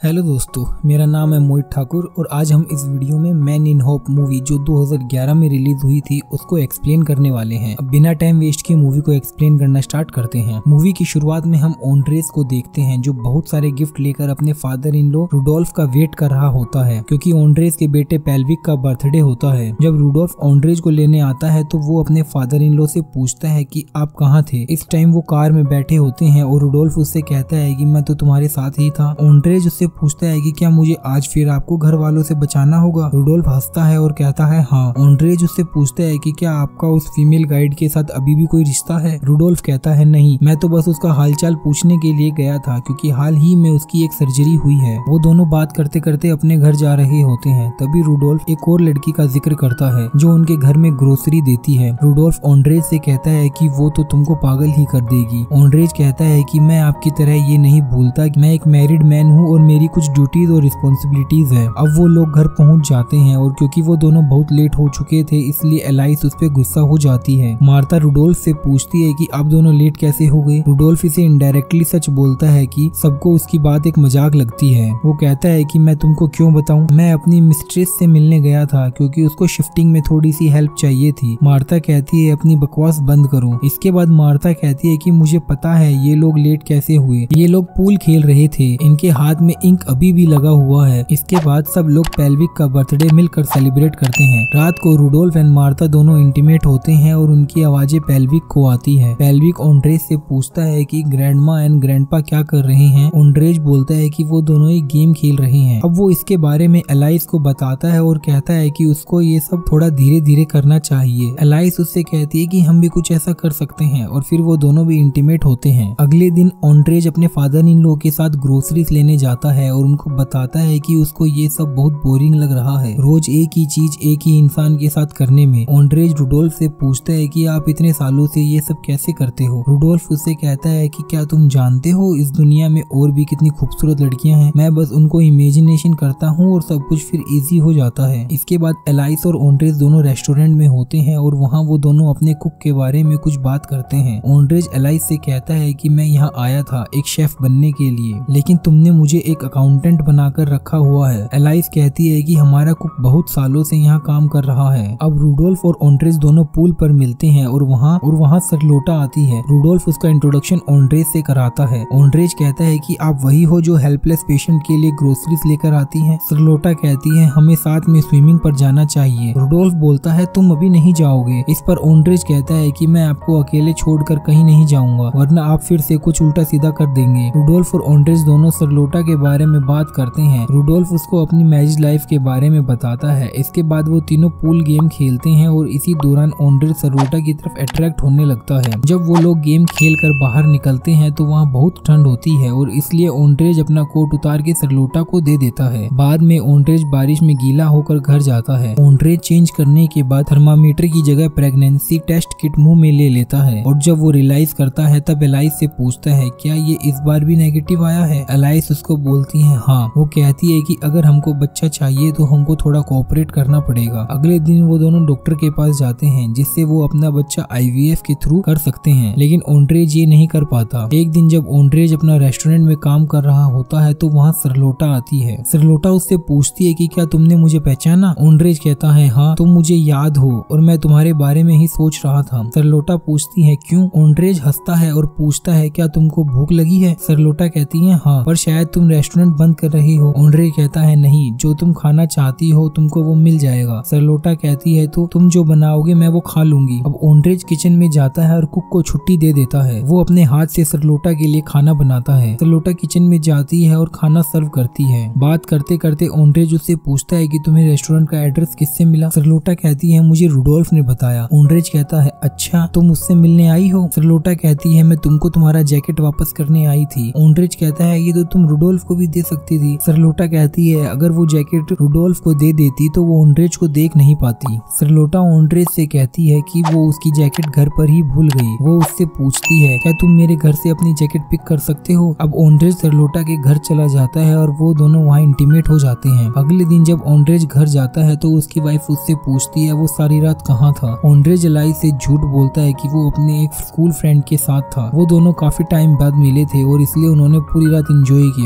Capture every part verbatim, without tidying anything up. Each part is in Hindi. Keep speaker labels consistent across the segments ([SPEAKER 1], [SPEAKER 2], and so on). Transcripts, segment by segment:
[SPEAKER 1] हेलो दोस्तों, मेरा नाम है मोहित ठाकुर और आज हम इस वीडियो में मैन इन होप मूवी जो दो हज़ार ग्यारह में रिलीज हुई थी उसको एक्सप्लेन करने वाले हैं। अब बिना टाइम वेस्ट किए मूवी को एक्सप्लेन करना स्टार्ट करते हैं। मूवी की शुरुआत में हम ऑन्ड्रेस को देखते हैं जो बहुत सारे गिफ्ट लेकर अपने फादर इन लॉ रूडोल्फ का वेट कर रहा होता है क्योंकि ऑन्ड्रेस के बेटे पेल्विक का बर्थडे होता है। जब रूडोल्फ ऑन्ड्रेस को लेने आता है तो वो अपने फादर इन लॉ से पूछता है कि आप कहाँ थे। इस टाइम वो कार में बैठे होते हैं और रूडोल्फ उससे कहता है कि मैं तो तुम्हारे साथ ही था। ऑन्ड्रेस उससे पूछता है कि क्या मुझे आज फिर आपको घर वालों से बचाना होगा। रूडोल्फ हंसता है और कहता है हाँ। ऑन्ड्रेस उससे पूछता है कि क्या आपका उस फीमेल गाइड के साथ अभी भी कोई रिश्ता है। रूडोल्फ कहता है नहीं, मैं तो बस उसका हालचाल पूछने के लिए गया था क्योंकि हाल ही में उसकी एक सर्जरी हुई है। वो दोनों बात करते करते अपने घर जा रहे होते हैं। तभी रूडोल्फ एक और लड़की का जिक्र करता है जो उनके घर में ग्रोसरी देती है। रूडोल्फ ऑन्ड्रेस से कहता है कि वो तो तुमको पागल ही कर देगी। ऑन्ड्रेस कहता है कि मैं आपकी तरह ये नहीं भूलता कि मैं एक मैरिड मैन हूँ और मेरी कुछ ड्यूटीज और रिस्पॉन्सिबिलिटीज है। अब वो लोग घर पहुंच जाते हैं और क्योंकि वो दोनों बहुत लेट हो चुके थे इसलिए एलाइस उस पे गुस्सा हो जाती है। मार्था रूडोल्फ से पूछती है कि आप दोनों लेट कैसे हो गए। रूडोल्फ इसे इनडायरेक्टली सच बोलता है कि सबको उसकी बात एक मजाक लगती है। वो कहता है कि मैं तुमको क्यों बताऊं, मैं अपनी मिस्ट्रेस से मिलने गया था क्योंकि उसको शिफ्टिंग में थोड़ी सी हेल्प चाहिए थी। मार्था कहती है अपनी बकवास बंद करो। इसके बाद मार्था कहती है कि मुझे पता है ये लोग लेट कैसे हुए, ये लोग पूल खेल रहे थे, इनके हाथ में इंक अभी भी लगा हुआ है। इसके बाद सब लोग पेल्विक का बर्थडे मिलकर सेलिब्रेट करते हैं। रात को रूडोल्फ एंड मार्था दोनों इंटीमेट होते हैं और उनकी आवाजें पेल्विक को आती है। पेल्विक ऑन्ड्रेस से पूछता है कि ग्रैंडमा एंड ग्रैंडपा क्या कर रहे हैं। ऑन्ड्रेस बोलता है कि वो दोनों ही गेम खेल रहे हैं। अब वो इसके बारे में एलाइस को बताता है और कहता है कि उसको ये सब थोड़ा धीरे धीरे करना चाहिए। एलाइस उससे कहती है कि हम भी कुछ ऐसा कर सकते हैं और फिर वो दोनों भी इंटीमेट होते हैं। अगले दिन ऑन्ड्रेस अपने फादर इन लॉ के साथ ग्रोसरीज लेने जाता है और उनको बताता है कि उसको ये सब बहुत बोरिंग लग रहा है, रोज एक ही चीज एक ही इंसान के साथ करने में। ऑन्ड्रेस रूडोल्फ से पूछता है कि आप इतने सालों से ये सब कैसे करते हो। रूडोल्फ उससे कहता है कि क्या तुम जानते हो इस दुनिया में और भी कितनी खूबसूरत लड़कियां हैं, मैं बस उनको इमेजिनेशन करता हूँ और सब कुछ फिर इजी हो जाता है। इसके बाद एलाइस और ऑन्ड्रेस दोनों रेस्टोरेंट में होते हैं और वहाँ वो दोनों अपने कुक के बारे में कुछ बात करते हैं। ऑन्ड्रेस एलाइस से कहता है कि मैं यहाँ आया था एक शेफ बनने के लिए, लेकिन तुमने मुझे एक अकाउंटेंट बनाकर रखा हुआ है। एलाइस कहती है कि हमारा कुक बहुत सालों से यहाँ काम कर रहा है। अब रूडोल्फ और ऑन्ड्रेस दोनों पूल पर मिलते हैं और वहाँ और वहाँ सरलोटा आती है। रूडोल्फ उसका इंट्रोडक्शन ऑन्ड्रेस से कराता है। ऑन्ड्रेस कहता है कि आप वही हो जो हेल्पलेस पेशेंट के लिए ग्रोसरीज लेकर आती है। सरलोटा कहती है हमें साथ में स्विमिंग पर जाना चाहिए। रूडोल्फ बोलता है तुम अभी नहीं जाओगे। इस पर ऑन्ड्रेस कहता है कि मैं आपको अकेले छोड़कर कहीं नहीं जाऊंगा वरना आप फिर से कुछ उल्टा सीधा कर देंगे। रूडोल्फ और ऑन्ड्रेस दोनों सरलोटा के बारे में बात करते हैं। रूडोल्फ उसको अपनी मैरिज लाइफ के बारे में बताता है। इसके बाद वो तीनों पूल गेम खेलते हैं और इसी दौरान ऑन्ड्रेस सरलोटा की तरफ अट्रैक्ट होने लगता है। जब वो लोग गेम खेल कर बाहर निकलते हैं तो वहाँ बहुत ठंड होती है और इसलिए ऑन्ड्रेस अपना कोट उतार के सरलोटा को दे देता है। बाद में ऑन्ड्रेस बारिश में गीला होकर घर जाता है। ऑन्ड्रेस चेंज करने के बाद थर्मामीटर की जगह प्रेगनेंसी टेस्ट किट मुंह में ले लेता है और जब वो रियलाइज करता है तब एलाइस से पूछता है क्या ये इस बार भी नेगेटिव आया है। एलाइस उसको बोलती है हाँ। वो कहती है कि अगर हमको बच्चा चाहिए तो हमको थोड़ा कोऑपरेट करना पड़ेगा। अगले दिन वो दोनों डॉक्टर के पास जाते हैं जिससे वो अपना बच्चा आईवीएफ के थ्रू कर सकते हैं, लेकिन ऑन्ड्रेस ये नहीं कर पाता। एक दिन जब ऑन्ड्रेस अपना रेस्टोरेंट में काम कर रहा होता है तो वहाँ सरलोटा आती है। सरलोटा उससे पूछती है कि क्या तुमने मुझे पहचाना। ऑन्ड्रेस कहता है हाँ, तुम मुझे याद हो और मैं तुम्हारे बारे में ही सोच रहा था। सरलोटा पूछती है क्यों। ऑन्ड्रेस हंसता है और पूछता है क्या तुमको भूख लगी है। सरलोटा कहती है हाँ, पर शायद तुम रेस्टोरेंट बंद कर रही हो। ऑन्ड्रेस कहता है नहीं, जो तुम खाना चाहती हो तुमको वो मिल जाएगा। सरलोटा कहती है तो तुम जो बनाओगे मैं वो खा लूंगी। अब ऑन्ड्रेस किचन में जाता है और कुक को छुट्टी दे देता है। वो अपने हाथ से सरलोटा के लिए खाना बनाता है। सरलोटा किचन में जाती है और खाना सर्व करती है। बात करते करते ऑन्ड्रेस उससे पूछता है कि तुम्हें रेस्टोरेंट का एड्रेस किससे मिला। सरलोटा कहती है मुझे रूडोल्फ ने बताया। ऑन्ड्रेस कहता है अच्छा, तुम उससे मिलने आई हो। सरलोटा कहती है मैं तुमको तुम्हारा जैकेट वापस करने आई थी। ऑन्ड्रेस कहता है ये तो तुम रूडोल्फ को भी दे सकती थी। सरलोटा कहती है अगर वो जैकेट रूडोल्फ को दे देती तो वो ऑन्ड्रेस को देख नहीं पाती। सरलोटा ऑन्ड्रेस से कहती है कि वो उसकी जैकेट घर पर ही भूल गई। वो उससे पूछती है क्या तुम मेरे घर से अपनी जैकेट पिक कर सकते हो। अब ऑन्ड्रेस सरलोटा के घर चला जाता है और वो दोनों वहाँ इंटीमेट हो जाते हैं। अगले दिन जब ऑन्ड्रेस घर जाता है तो उसकी वाइफ उससे पूछती है वो सारी रात कहाँ था। ऑन्ड्रेस एलाइस से झूठ बोलता है कि वो अपने एक स्कूल फ्रेंड के साथ था। वो दोनों काफी टाइम बाद मिले थे और इसलिए उन्होंने पूरी रात एंजॉय किया। इसके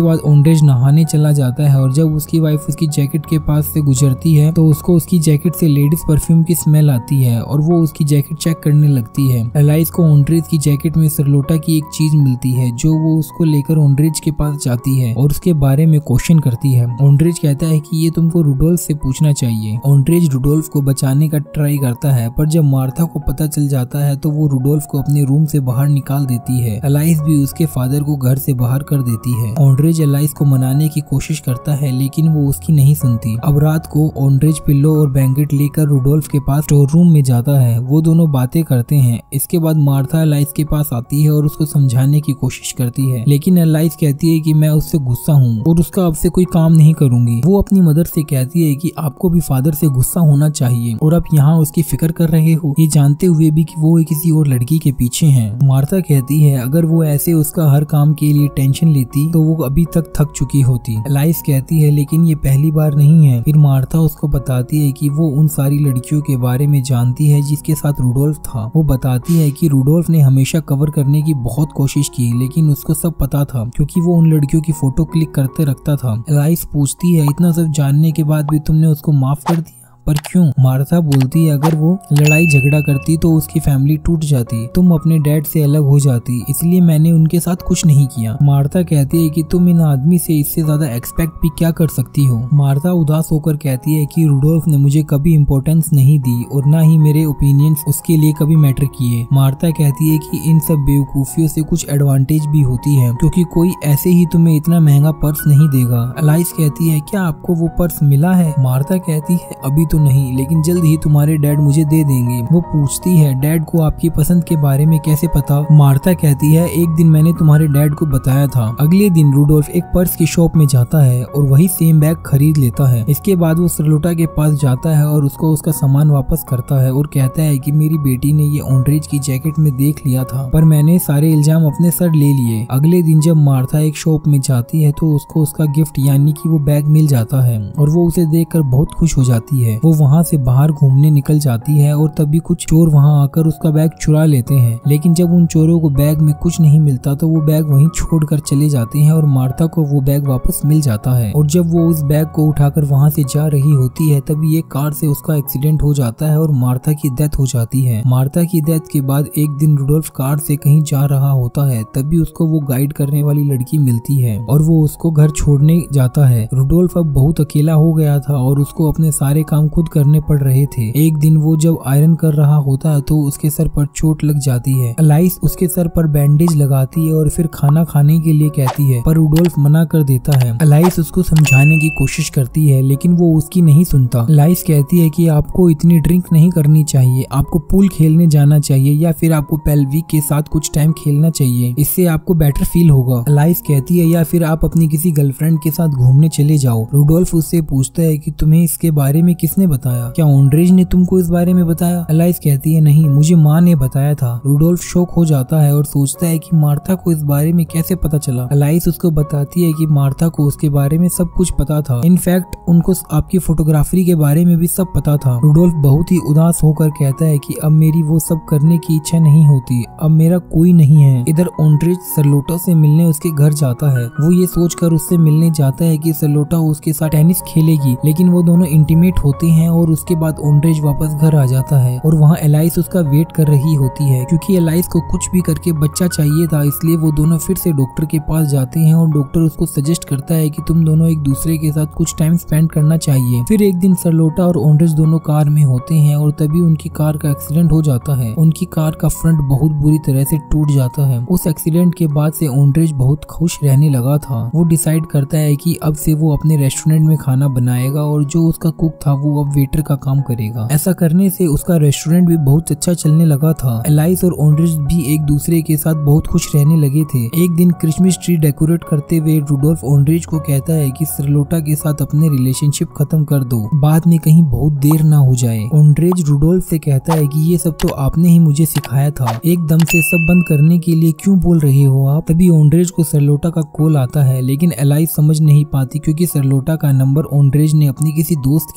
[SPEAKER 1] बाद ओंड्रेज नहाने चला जाता है और जब उसकी वाइफ उसकी जैकेट के पास से गुजरती है तो उसको उसकी जैकेट से लेडीज परफ्यूम की स्मेल आती है और वो उसकी जैकेट चेक करने लगती है। एलाइस को ओंड्रेज की जैकेट में सरलोटा की एक चीज मिलती है जो वो उसको लेकर ओंड्रेज के पास जाती है और उसके बारे में क्वेश्चन करती है। ओंड्रेज कहता है कि ये तुमको रुडोल्फ से पूछना चाहिए। ओंड्रेज रुडोल्फ को बचाने का ट्राई करता है पर जब मार्था को पता चल जाता है तो वो रुडोल्फ को अपने रूम से बाहर निकाल देती है। एलाइस भी उसके फादर को घर से बाहर कर देती है। ओंड्रेज एलाइस को मनाने की कोशिश करता है लेकिन वो उसकी नहीं सुनती। अब रात को ओंड्रेज पिल्लो और ब्लैंकेट लेकर रुडोल्फ के पास स्टोर रूम में जाता है। वो दोनों बातें करते हैं। इसके बाद मार्था एलाइस के पास आती है और उसको समझाने की कोशिश करती है लेकिन एलाइस कहती है कि मैं उससे गुस्सा हूँ और उसका अब से कोई काम नहीं करूंगी। वो अपनी मदर से कहती है कि आपको भी फादर से गुस्सा होना चाहिए और आप यहाँ उसकी फिक्र कर रहे हो ये जानते हुए भी कि वो किसी और लड़की के पीछे हैं। मार्था कहती है अगर वो ऐसे उसका हर काम के लिए टेंशन लेती तो वो अभी तक थक चुकी होती। एलाइस कहती है लेकिन ये पहली बार नहीं है। फिर मार्था उसको बताती है कि वो उन सारी लड़कियों के बारे में जानती है जिसके साथ रुडोल्फ था। वो बताती है कि रुडोल्फ ने हमेशा कवर करने की बहुत कोशिश की लेकिन उसको सब पता था क्योंकि वो उन लड़कियों की फोटो क्लिक करते रखता था। एलाइस पूछती है इतना सब जानने के बाद भी तुमने उसको माफ कर दिया, पर क्यों? मार्था बोलती है अगर वो लड़ाई झगड़ा करती तो उसकी फैमिली टूट जाती, तुम अपने डैड से अलग हो जाती, इसलिए मैंने उनके साथ कुछ नहीं किया। मार्था कहती है कि तुम इन आदमी से इससे ज्यादा एक्सपेक्ट भी क्या कर सकती हो। मार्था उदास होकर कहती है कि रुडोल्फ ने मुझे कभी इम्पोर्टेंस नहीं दी और ना ही मेरे ओपिनियंस उसके लिए कभी मैटर किए। मार्था कहती है कि इन सब बेवकूफियों से कुछ एडवांटेज भी होती है क्योंकि कोई ऐसे ही तुम्हें इतना महंगा पर्स नहीं देगा। एलाइस कहती है क्या आपको वो पर्स मिला है? मार्था कहती है अभी नहीं लेकिन जल्द ही तुम्हारे डैड मुझे दे देंगे। वो पूछती है डैड को आपकी पसंद के बारे में कैसे पता? मार्था कहती है एक दिन मैंने तुम्हारे डैड को बताया था। अगले दिन रुडोल्फ एक पर्स की शॉप में जाता है और वही सेम बैग खरीद लेता है। इसके बाद वो सरलोटा के पास जाता है और उसको उसका सामान वापस करता है और कहता है कि मेरी बेटी ने ये ओंड्रेज की जैकेट में देख लिया था पर मैंने सारे इल्जाम अपने सर ले लिए। अगले दिन जब मार्था एक शॉप में जाती है तो उसको उसका गिफ्ट यानी कि वो बैग मिल जाता है और वो उसे देखकर बहुत खुश हो जाती है। वो वहाँ से बाहर घूमने निकल जाती है और तभी कुछ चोर वहाँ आकर उसका बैग चुरा लेते हैं लेकिन जब उन चोरों को बैग में कुछ नहीं मिलता तो वो बैग वहीं छोड़कर चले जाते हैं और मार्था को वो बैग वापस मिल जाता है। और जब वो उस बैग को उठाकर वहाँ से जा रही होती है तभी एक कार से उसका एक्सीडेंट हो जाता है और मार्था की डेथ हो जाती है। मार्था की डेथ के बाद एक दिन रुडोल्फ कार से कहीं जा रहा होता है तभी उसको वो गाइड करने वाली लड़की मिलती है और वो उसको घर छोड़ने जाता है। रुडोल्फ अब बहुत अकेला हो गया था और उसको अपने सारे काम खुद करने पड़ रहे थे। एक दिन वो जब आयरन कर रहा होता है तो उसके सर पर चोट लग जाती है। एलाइस उसके सर पर बैंडेज लगाती है और फिर खाना खाने के लिए कहती है पर रुडोल्फ मना कर देता है। एलाइस उसको समझाने की कोशिश करती है लेकिन वो उसकी नहीं सुनता। एलाइस कहती है कि आपको इतनी ड्रिंक नहीं करनी चाहिए, आपको पूल खेलने जाना चाहिए या फिर आपको पेल्विक के साथ कुछ टाइम खेलना चाहिए, इससे आपको बेटर फील होगा। एलाइस कहती है या फिर आप अपनी किसी गर्लफ्रेंड के साथ घूमने चले जाओ। रुडोल्फ उससे पूछता है कि तुम्हें इसके बारे में किसने बताया, क्या ओंड्रेज ने तुमको इस बारे में बताया? एलाइस कहती है नहीं, मुझे माँ ने बताया था। रुडोल्फ शॉक हो जाता है और सोचता है कि मार्था को इस बारे में कैसे पता चला। एलाइस उसको बताती है कि मार्था को उसके बारे में सब कुछ पता था, इनफैक्ट उनको आपकी फोटोग्राफी के बारे में भी सब पता था। रुडोल्फ बहुत ही उदास होकर कहता है कि अब मेरी वो सब करने की इच्छा नहीं होती, अब मेरा कोई नहीं है। इधर ओंड्रेज सरलोटा से मिलने उसके घर जाता है। वो ये सोचकर उससे मिलने जाता है कि सरलोटा उसके साथ टेनिस खेलेगी लेकिन वो दोनों इंटीमेट होते हैं और उसके बाद ओंड्रेज वापस घर आ जाता है और वहाँ एलाइस उसका वेट कर रही होती है क्योंकि एलाइस को कुछ भी करके बच्चा चाहिए था, इसलिए वो दोनों फिर से डॉक्टर के पास जाते हैं और डॉक्टर उसको सजेस्ट करता है कि तुम दोनों एक दूसरे के साथ कुछ टाइम स्पेंड करना चाहिए। फिर एक दिन सरलोटा और ओंड्रेज दोनों कार में होते हैं और तभी उनकी कार का एक्सीडेंट हो जाता है। उनकी कार का फ्रंट बहुत बुरी तरह से टूट जाता है। उस एक्सीडेंट के बाद से ओंड्रेज बहुत खुश रहने लगा था। वो डिसाइड करता है कि अब से वो अपने रेस्टोरेंट में खाना बनाएगा और जो उसका कुक था वो अब वेटर का काम करेगा। ऐसा करने से उसका रेस्टोरेंट भी बहुत अच्छा चलने लगा था। एलाइस और ओंड्रेज भी एक दूसरे के साथ बहुत खुश रहने लगे थे। एक दिन क्रिसमस ट्री डेकोरेट करते हुए रुडोल्फ ओंड्रेज को कहता है कि सरलोटा के साथ अपने रिलेशनशिप खत्म कर दो, बाद में कहीं बहुत देर ना हो जाए। ओंड्रेज रुडोल्फ से कहता है कि ये सब तो आपने ही मुझे सिखाया था, एकदम से सब बंद करने के लिए क्यों बोल रहे हो आप? तभी ओंड्रेज को सरलोटा का कॉल आता है लेकिन एलाइस समझ नहीं पाती क्योंकि सरलोटा का नंबर ओंड्रेज ने अपनी किसी दोस्त के नाम से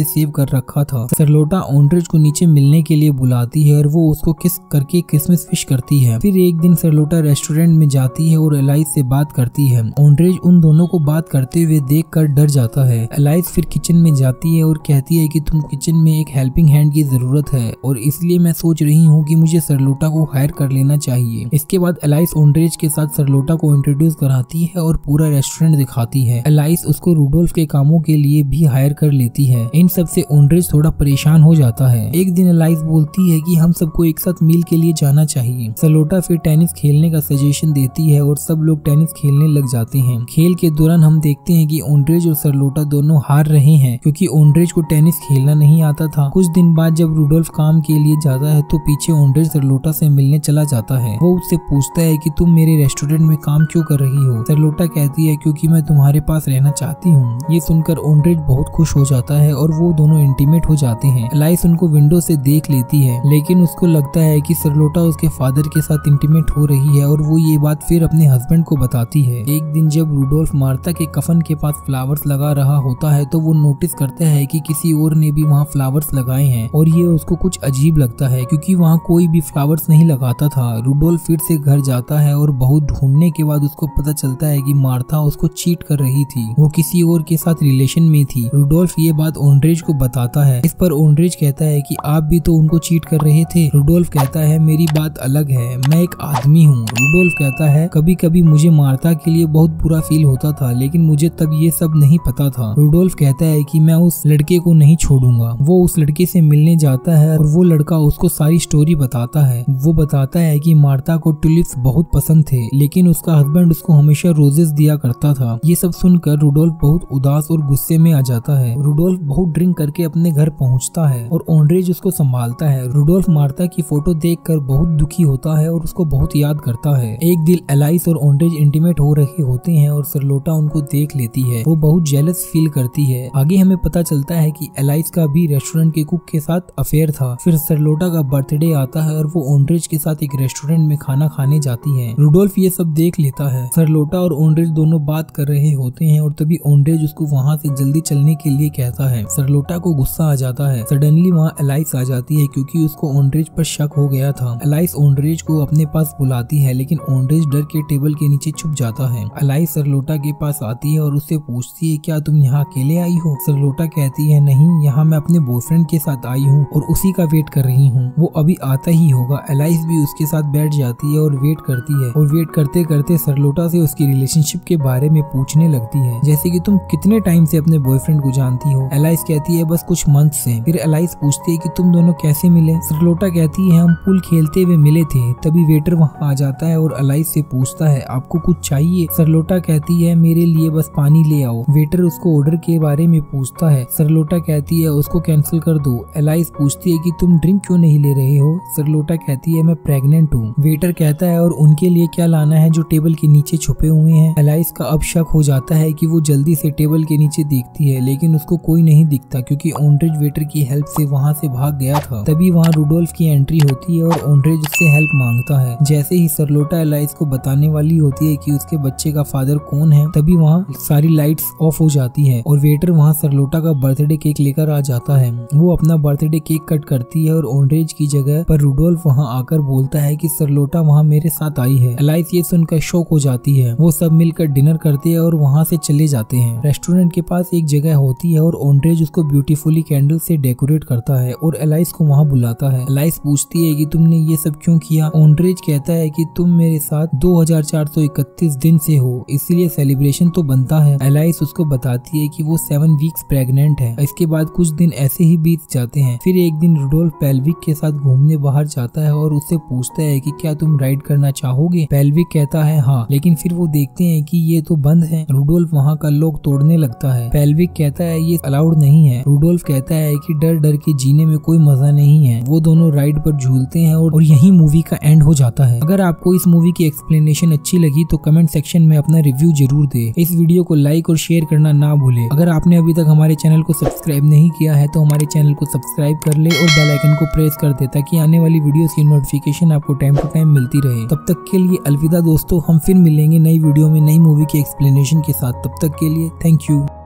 [SPEAKER 1] सेव कर रखा था। सरलोटा ऑन्ड्रेज को नीचे मिलने के लिए बुलाती है और वो उसको किस करके क्रिसमस विश करती है। फिर एक दिन सरलोटा रेस्टोरेंट में जाती है और एलाइस से बात करती है। ऑन्ड्रेज उन दोनों को बात करते हुए देखकर डर जाता है। एलाइस फिर किचन में जाती है और कहती है कि तुम किचन में एक हेल्पिंग हैंड की जरूरत है और इसलिए मैं सोच रही हूँ कि मुझे सरलोटा को हायर कर लेना चाहिए। इसके बाद एलाइस ऑन्ड्रेज के साथ सरलोटा को इंट्रोड्यूस कराती है और पूरा रेस्टोरेंट दिखाती है। एलाइस उसको रूडोल्फ के कामों के लिए भी हायर कर लेती है। इन सब से ऑन्ड्रेज थोड़ा परेशान हो जाता है। एक दिन एलाइस बोलती है कि हम सबको एक साथ मील के लिए जाना चाहिए। सरलोटा फिर टेनिस खेलने का सजेशन देती है और सब लोग टेनिस खेलने लग जाते हैं। खेल के दौरान हम देखते हैं कि ऑन्ड्रेज और सरलोटा दोनों हार रहे हैं क्योंकि ऑन्ड्रेज को टेनिस खेलना नहीं आता था। कुछ दिन बाद जब रूडोल्फ काम के लिए जाता है तो पीछे ऑन्ड्रेज सरलोटा से मिलने चला जाता है। वो उससे पूछता है कि तुम मेरे रेस्टोरेंट में काम क्यों कर रही हो। सरलोटा कहती है क्योंकि मैं तुम्हारे पास रहना चाहती हूँ। ये सुनकर ऑन्ड्रेज बहुत खुश हो जाता है और वो दोनों इंटीमेट हो जाते हैं। एलाइस उनको विंडो से देख लेती है लेकिन उसको लगता है कि सरलोटा उसके फादर के साथ इंटीमेट हो रही है और वो ये बात फिर अपने हस्बैंड को बताती है। एक दिन जब रूडोल्फ मार्था के कफन के पास फ्लावर्स लगा रहा होता है तो वो नोटिस करता है कि किसी और ने भी वहाँ फ्लावर्स लगाए हैं और ये उसको कुछ अजीब लगता है क्योंकि वहाँ कोई भी फ्लावर्स नहीं लगाता था। रूडोल्फ फिर से घर जाता है और बहुत ढूंढने के बाद उसको पता चलता है कि मार्था उसको चीट कर रही थी, वो किसी और के साथ रिलेशन में थी। रूडोल्फ ये बात ऑन्ड्रेज को बताता है। इस पर ऑन्ड्रेज कहता है कि आप भी तो उनको चीट कर रहे थे। रूडोल्फ कहता है मेरी बात अलग है, मैं एक आदमी हूँ। रूडोल्फ कहता है कभी कभी मुझे मार्था के लिए बहुत बुरा फील होता था लेकिन मुझे तब ये सब नहीं पता था। रूडोल्फ कहता है कि मैं उस लड़के को नहीं छोड़ूंगा। वो उस लड़के से मिलने जाता है और वो लड़का उसको सारी स्टोरी बताता है। वो बताता है कि मार्था को टुलिप्स बहुत पसंद थे लेकिन उसका हस्बैंड उसको हमेशा रोजेस दिया करता था। ये सब सुनकर रूडोल्फ बहुत उदास और गुस्से में आ जाता है। रूडोल्फ बहुत ड्रिंक करके अपने घर पहुंचता है और ऑन्ड्रेज उसको संभालता है। रूडोल्फ मार्था की फोटो देखकर बहुत दुखी होता है और उसको बहुत याद करता है। एक दिन एलाइस और ऑन्ड्रेज इंटीमेट हो रहे होते हैं और सरलोटा उनको देख लेती है। वो बहुत जेलस फील करती है। आगे हमें पता चलता है कि एलाइस का भी रेस्टोरेंट के कुक के साथ अफेयर था। फिर सरलोटा का बर्थडे आता है और वो ऑन्ड्रेज के साथ एक रेस्टोरेंट में खाना खाने जाती है। रूडोल्फ ये सब देख लेता है। सरलोटा और ऑन्ड्रेज दोनों बात कर रहे होते हैं और तभी ऑन्ड्रेज उसको वहाँ से जल्दी चलने के लिए कहता है। सरलोटा को गुस्सा आ जाता है। सडनली वहाँ एलाइस आ जाती है क्योंकि उसको ऑन्ड्रेज पर शक हो गया था। एलाइस ऑन्ड्रेज को अपने पास बुलाती है लेकिन ऑन्ड्रेज डर के टेबल के नीचे छुप जाता है। एलाइस सरलोटा के पास आती है और उससे पूछती है क्या तुम यहाँ अकेले आई हो। सरलोटा कहती है नहीं, यहाँ मैं अपने बॉयफ्रेंड के साथ आई हूँ और उसी का वेट कर रही हूँ, वो अभी आता ही होगा। एलाइस भी उसके साथ बैठ जाती है और वेट करती है और वेट करते करते सरलोटा से उसकी रिलेशनशिप के बारे में पूछने लगती है, जैसे कि तुम कितने टाइम से अपने बॉयफ्रेंड को जानती हो। एलाइस कहती है बस कुछ मंथ से। फिर एलाइस पूछती है कि तुम दोनों कैसे मिले। सरलोटा कहती है हम पूल खेलते हुए मिले थे। तभी वेटर वहाँ आ जाता है और एलाइस से पूछता है आपको कुछ चाहिए। सरलोटा कहती है मेरे लिए बस पानी ले आओ। वेटर उसको ऑर्डर के बारे में पूछता है। सरलोटा कहती है उसको कैंसिल कर दो। एलाइस पूछती है कि तुम ड्रिंक क्यों नहीं ले रहे हो। सरलोटा कहती है मैं प्रेग्नेंट हूँ। वेटर कहता है और उनके लिए क्या लाना है जो टेबल के नीचे छुपे हुए हैं। एलाइस का अब शक हो जाता है कि वो जल्दी से टेबल के नीचे देखती है लेकिन उसको कोई नहीं दिखता क्योंकि ऑन्ड्रेज वेटर की हेल्प से वहाँ से भाग गया था। तभी वहाँ रूडोल्फ की एंट्री होती है और ऑन्ड्रेज उससे हेल्प मांगता है। जैसे ही सरलोटा एलाइस को बताने वाली होती है कि उसके बच्चे का फादर कौन है तभी वहाँ सारी लाइट्स ऑफ हो जाती है और वेटर वहाँ सरलोटा का बर्थडे केक लेकर आ जाता है। वो अपना बर्थडे केक कट करती है और ऑन्ड्रेज की जगह पर रूडोल्फ वहाँ आकर बोलता है कि सरलोटा वहाँ मेरे साथ आई है। एलाइस ये सुनकर शॉक हो जाती है। वो सब मिलकर डिनर करते हैं और वहाँ से चले जाते हैं। रेस्टोरेंट के पास एक जगह होती है और ऑन्ड्रेज उसको ब्यूटीफुली कैंडल से डेकोरेट करता है और एलाइस को वहाँ बुलाता है। एलाइस पूछती है कि तुमने ये सब क्यों किया। ऑन्ड्रेज कहता है कि तुम मेरे साथ दो हजार चार सौ इकतीस दिन से हो इसलिए सेलिब्रेशन तो बनता है। एलाइस उसको बताती है कि वो सेवन वीक्स प्रेग्नेंट है। इसके बाद कुछ दिन ऐसे ही बीत जाते हैं। फिर एक दिन रूडोल्फ पेल्विक के साथ घूमने बाहर जाता है और उससे पूछता है कि क्या तुम राइड करना चाहोगे। पेल्विक कहता है हाँ, लेकिन फिर वो देखते हैं कि ये तो बंद है। रूडोल्फ वहाँ का लॉक तोड़ने लगता है। पेल्विक कहता है ये अलाउड नहीं है। रूडोल्फ कहता है कि डर डर के जीने में कोई मजा नहीं है। वो दोनों राइड पर झूलते हैं और यही मूवी का एंड हो जाता है। अगर आपको इस मूवी की एक्सप्लेनेशन अच्छी लगी तो कमेंट सेक्शन में अपना रिव्यू जरूर दे। इस वीडियो को लाइक और शेयर करना ना भूले। अगर आपने अभी तक हमारे चैनल को सब्सक्राइब नहीं किया है तो हमारे चैनल को सब्सक्राइब कर ले और बेल आइकन को प्रेस कर दे ताकि आने वाली वीडियोस की नोटिफिकेशन आपको टाइम टू टाइम मिलती रहे। तब तक के लिए अलविदा दोस्तों, हम फिर मिलेंगे नई वीडियो में नई मूवी की एक्सप्लेनेशन के साथ। तब तक के लिए थैंक यू।